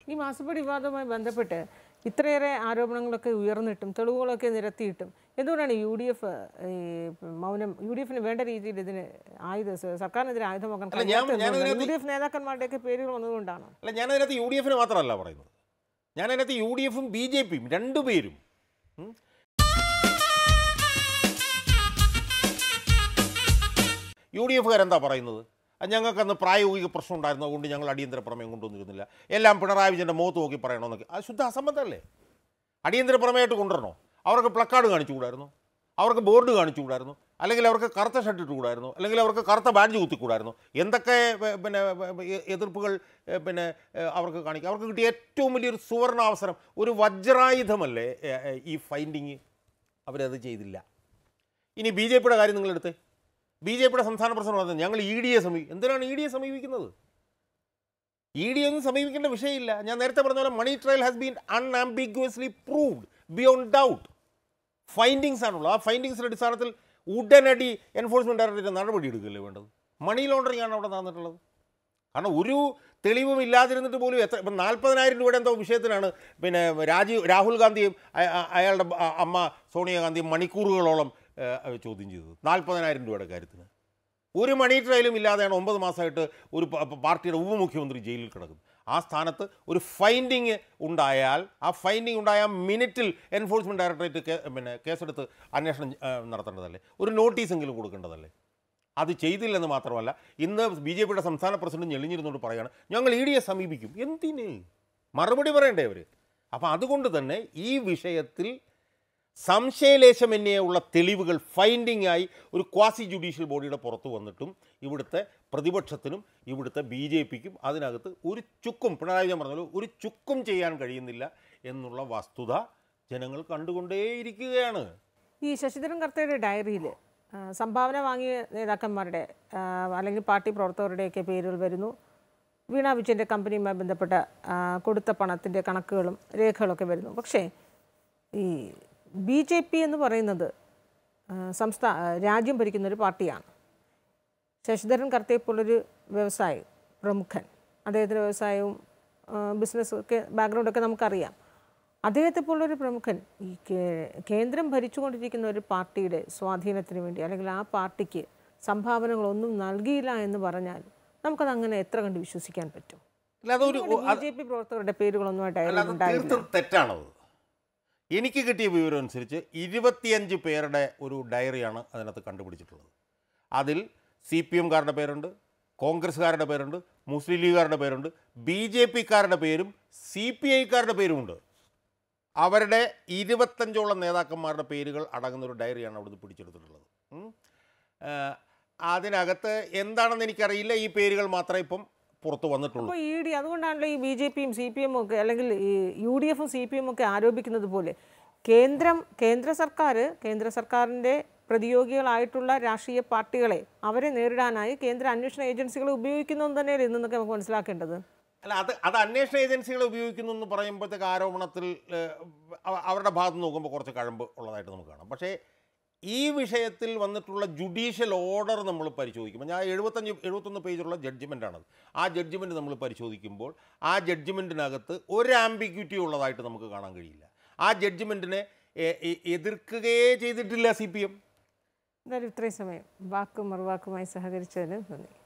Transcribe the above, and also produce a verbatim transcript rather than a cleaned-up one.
ഈ മാസപ്പടി വിവാദവുമായി ബന്ധപ്പെട്ട് ഇത്രയേറെ ആരോപണങ്ങളൊക്കെ ഉയർന്നിട്ടും തെളിവുകളൊക്കെ നിരത്തിയിട്ടും എന്തുകൊണ്ടാണ് യു ഡി എഫ് ഈ മൗനം യു ഡി എഫിന് വേണ്ട രീതിയിൽ ഇതിന് ആയുധ സർക്കാരിനെതിരെ ആയുധമാക്കാൻ യു ഡി എഫ് നേതാക്കന്മാരുടെയൊക്കെ പേരുകൾ വന്നതുകൊണ്ടാണ്? അല്ല, ഞാനതിനകത്ത് യു ഡി എഫിന് മാത്രമല്ല പറയുന്നത്, ഞാനതിനകത്ത് യു ഡി എഫും ബി ജെ പിയും രണ്ടുപേരും യു ഡി എഫുകാരെന്താ പറയുന്നത്? ഞങ്ങൾക്കന്ന് പ്രായോഗിക പ്രശ്നം ഉണ്ടായിരുന്നു, അതുകൊണ്ട് ഞങ്ങൾ അടിയന്തര പ്രമേയം കൊണ്ടുവന്നിരുന്നില്ല, എല്ലാം പിണറായി വിജയൻ്റെ മുഖത്ത് നോക്കി പറയണമെന്നൊക്കെ. അത് ശുദ്ധ അസംബന്ധമല്ലേ? അടിയന്തര പ്രമേയമായിട്ട് കൊണ്ടുവരണോ? അവർക്ക് പ്ലക്കാർഡ് കാണിച്ചു കൂടായിരുന്നു, അവർക്ക് ബോർഡ് കാണിച്ചു കൂടായിരുന്നു, അല്ലെങ്കിൽ അവർക്ക് കറുത്ത ഷർട്ട് ഇട്ട് കൂടായിരുന്നു, അല്ലെങ്കിൽ അവർക്ക് കറുത്ത ബാഡ്ജ് കുത്തിക്കൂടായിരുന്നു? എന്തൊക്കെ പിന്നെ എതിർപ്പുകൾ പിന്നെ അവർക്ക് കാണിക്കും? അവർക്ക് കിട്ടിയ ഏറ്റവും വലിയൊരു സുവർണാവസരം, ഒരു വജ്രായുധമല്ലേ ഈ ഫൈൻഡിങ്. അവരത് ചെയ്തില്ല. ഇനി ബി ജെ പിയുടെ കാര്യം നിങ്ങളെടുത്ത്, ബി ജെ പിയുടെ സംസ്ഥാന പ്രസിഡന്റ് പറഞ്ഞത് ഞങ്ങൾ ഇ ഡിയെ സമീപിക്കും. എന്തിനാണ് ഇ ഡിയെ സമീപിക്കുന്നത്? ഇ ഡി ഒന്നും സമീപിക്കേണ്ട വിഷയമില്ല. ഞാൻ നേരത്തെ പറഞ്ഞ പോലെ money trail has been unambiguously proved beyond doubt. Findings ആണുള്ളത്. ആ ഫൈൻഡിങ്സിൻ്റെ അടിസ്ഥാനത്തിൽ ഉടനടി എൻഫോഴ്സ്മെൻറ്റ് ഡയറക്ടറേറ്റ് നടപടി എടുക്കുകയല്ലേ വേണ്ടത്? മണി ലോണ്ടറിംഗ് ആണ് അവിടെ നടന്നിട്ടുള്ളത്. കാരണം ഒരു തെളിവും ഇല്ലാതിരുന്നിട്ട് പോലും എത്ര ഇപ്പം നാൽപ്പതിനായിരം രൂപയുടെ എന്തോ വിഷയത്തിനാണ് പിന്നെ രാജീവ് രാഹുൽ ഗാന്ധിയും അയാളുടെ അമ്മ സോണിയാഗാന്ധിയും മണിക്കൂറുകളോളം ചോദ്യം ചെയ്തത് നാൽപ്പതിനായിരം രൂപയുടെ കാര്യത്തിന്. ഒരു മണി ട്രയലും ഇല്ലാതെയാണ് ഒമ്പത് മാസമായിട്ട് ഒരു പാർട്ടിയുടെ ഉപമുഖ്യമന്ത്രി ജയിലിൽ കിടക്കുന്നത്. ആ സ്ഥാനത്ത് ഒരു ഫൈൻഡിങ് ഉണ്ടായാൽ ആ ഫൈൻഡിങ് ഉണ്ടായ മിനിറ്റിൽ എൻഫോഴ്സ്മെൻറ്റ് ഡയറക്ടറേറ്റ് പിന്നെ കേസെടുത്ത് അന്വേഷണം നടത്തേണ്ടതല്ലേ? ഒരു നോട്ടീസെങ്കിലും കൊടുക്കേണ്ടതല്ലേ? അത് ചെയ്തില്ലെന്ന് മാത്രമല്ല, ഇന്ന് ബി ജെ പിയുടെ സംസ്ഥാന പ്രസിഡന്റ് ഞെളിഞ്ഞിരുന്നുകൊണ്ട് പറയുകയാണ് ഞങ്ങൾ ഇ ഡിയെ സമീപിക്കും. എന്തിന്? മറുപടി പറയണ്ടേ അവർ? അപ്പം അതുകൊണ്ട് തന്നെ ഈ വിഷയത്തിൽ സംശയലേശമന്യേ ഉള്ള തെളിവുകൾ ഫൈൻഡിംഗ് ആയി ഒരു ക്വാസി ജുഡീഷ്യൽ ബോഡിയുടെ പുറത്ത് വന്നിട്ടും ഇവിടുത്തെ പ്രതിപക്ഷത്തിനും ഇവിടുത്തെ ബി ജെ പിക്കും അതിനകത്ത് ഒരു ചുക്കും, പിണറായി വിജയൻ പറഞ്ഞല്ലോ, ഒരു ചുക്കും ചെയ്യാൻ കഴിയുന്നില്ല എന്നുള്ള വസ്തുത ജനങ്ങൾ കണ്ടുകൊണ്ടേയിരിക്കുകയാണ്. ഈ ശശിധരൻ കർത്തയുടെ ഡയറിയിൽ സംഭാവന വാങ്ങിയ നേതാക്കന്മാരുടെ അല്ലെങ്കിൽ പാർട്ടി പ്രവർത്തകരുടെയൊക്കെ പേരുകൾ വരുന്നു. വീണ വിജയൻ്റെ കമ്പനിയുമായി ബന്ധപ്പെട്ട കൊടുത്ത പണത്തിൻ്റെ കണക്കുകളും രേഖകളൊക്കെ വരുന്നു. പക്ഷേ ഈ ബി ജെ പി എന്ന് പറയുന്നത് സംസ്ഥാന രാജ്യം ഭരിക്കുന്നൊരു പാർട്ടിയാണ്. ശശിധരൻ കർത്തയെപ്പോലൊരു വ്യവസായി പ്രമുഖൻ, അദ്ദേഹത്തിൻ്റെ വ്യവസായവും ബിസിനസ്സും ഒക്കെ ബാക്ക്ഗ്രൗണ്ടൊക്കെ നമുക്കറിയാം. അദ്ദേഹത്തെ പോലൊരു പ്രമുഖൻ ഈ കേന്ദ്രം ഭരിച്ചുകൊണ്ടിരിക്കുന്ന ഒരു പാർട്ടിയുടെ സ്വാധീനത്തിന് വേണ്ടി അല്ലെങ്കിൽ ആ പാർട്ടിക്ക് സംഭാവനകളൊന്നും നൽകിയില്ല എന്ന് പറഞ്ഞാൽ നമുക്കത് അങ്ങനെ എത്ര കണ്ട് വിശ്വസിക്കാൻ പറ്റും? ബി ജെ പി പ്രവർത്തകരുടെ പേരുകളൊന്നും തെറ്റാണത്. എനിക്ക് കിട്ടിയ വിവരം അനുസരിച്ച് ഇരുപത്തിയഞ്ച് പേരുടെ ഒരു ഡയറിയാണ് അതിനകത്ത് കണ്ടുപിടിച്ചിട്ടുള്ളത്. അതിൽ സി പി എംകാരുടെ പേരുണ്ട്, കോൺഗ്രസ്സുകാരുടെ പേരുണ്ട്, മുസ്ലിം ലീഗുകാരുടെ പേരുണ്ട്, ബി ജെ പിക്കാരുടെ പേരും സി പി ഐക്കാരുടെ പേരുമുണ്ട്. അവരുടെ ഇരുപത്തഞ്ചോളം നേതാക്കന്മാരുടെ പേരുകൾ അടങ്ങുന്ന ഒരു ഡയറിയാണ് അവിടുന്ന് പിടിച്ചെടുത്തിട്ടുള്ളത്. അതിനകത്ത് എന്താണെന്ന് എനിക്കറിയില്ല. ഈ പേരുകൾ മാത്രമേ ഇപ്പം പുറത്ത് വന്നിട്ടുള്ളൂ. അപ്പോൾ ഇ ഡി അതുകൊണ്ടാണല്ലോ ഈ ബി ജെ പിയും സി പി എമ്മും ഒക്കെ അല്ലെങ്കിൽ ഈ യു ഡി എഫും സി പി എമ്മും ഒക്കെ ആരോപിക്കുന്നത് പോലെ കേന്ദ്രം കേന്ദ്ര സർക്കാർ കേന്ദ്ര സർക്കാരിൻ്റെ പ്രതിയോഗികളായിട്ടുള്ള രാഷ്ട്രീയ പാർട്ടികളെ അവരെ നേരിടാനായി കേന്ദ്ര അന്വേഷണ ഏജൻസികളെ ഉപയോഗിക്കുന്നു തന്നെയല്ലേ ഇന്നൊക്കെ നമുക്ക് മനസ്സിലാക്കേണ്ടത്? അല്ല, അത് അത് അന്വേഷണ ഏജൻസികളെ ഉപയോഗിക്കുന്നു എന്ന് പറയുമ്പോഴത്തേക്ക് ആരോപണത്തിൽ അവരുടെ ഭാഗത്ത് നോക്കുമ്പോൾ കുറച്ച് കഴമ്പ് ഉള്ളതായിട്ട് നമുക്ക് കാണാം. പക്ഷേ ഈ വിഷയത്തിൽ വന്നിട്ടുള്ള ജുഡീഷ്യൽ ഓർഡർ നമ്മൾ പരിശോധിക്കുമ്പോൾ, ഞാൻ എഴുപത്തഞ്ച് എഴുപത്തൊന്ന് പേജുള്ള ജഡ്ജ്മെൻറ്റാണത്. ആ ജഡ്ജ്മെൻറ്റ് നമ്മൾ പരിശോധിക്കുമ്പോൾ ആ ജഡ്ജ്മെൻറ്റിനകത്ത് ഒരു ആംബിഗ്യൂറ്റി ഉള്ളതായിട്ട് നമുക്ക് കാണാൻ കഴിയില്ല. ആ ജഡ്ജ്മെൻറ്റിനെ എതിർക്കുകയേ ചെയ്തിട്ടില്ല സി പി എം. എന്തായാലും ഇത്രയും സമയം വാക്കും മറുവാക്കുമായി സഹകരിച്ചതിന് നന്ദി.